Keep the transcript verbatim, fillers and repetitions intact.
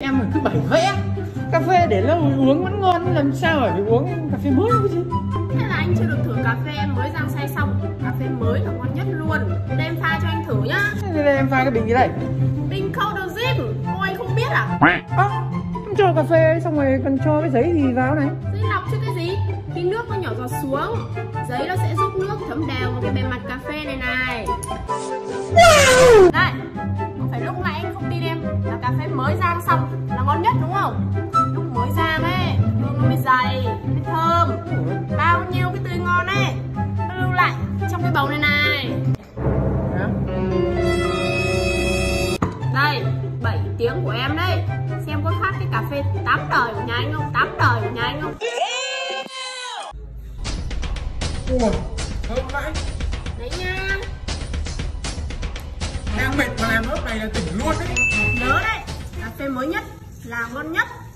em mà cứ bày vẽ. Cà phê để lâu uống vẫn ngon, làm sao phải uống cà phê mới cái gì. Thế là anh chưa được thử cà phê em mới rang xay xong. Cà phê mới là ngon nhất luôn. Để em pha cho anh thử nhá. Thế đây em pha cái bình gì đây? Bình Cold Drip. Ô anh không biết à? Ơ, em cho cà phê xong rồi còn cho cái giấy gì vào này? Giấy lọc chứ cái gì? Khi nước nó nhỏ giọt xuống, giấy nó sẽ giúp nước thấm đều vào cái bề mặt cà phê này này. Wow. Đây, không phải lúc nãy anh không tin em là cà phê mới rang xong là ngon nhất đúng không? Lúc mới rang ấy, hương nó mới dày, mới thơm, bao nhiêu cái tươi ngon ấy nó lưu lại trong cái bầu này này. Đây, bảy tiếng của em đấy. Xem có khác cái cà phê tám đời của nhà anh không? tám đời của nhà anh không? Ủa, thơm vãi. Đấy nha. Đang mệt mà làm lớp này là tỉnh luôn đấy. Nhớ đấy, cà phê mới nhất là ngon nhất.